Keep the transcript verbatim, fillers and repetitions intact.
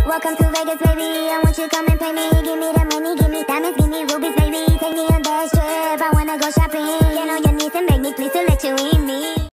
Welcome to Vegas, baby. I want you to come and pay me. Give me that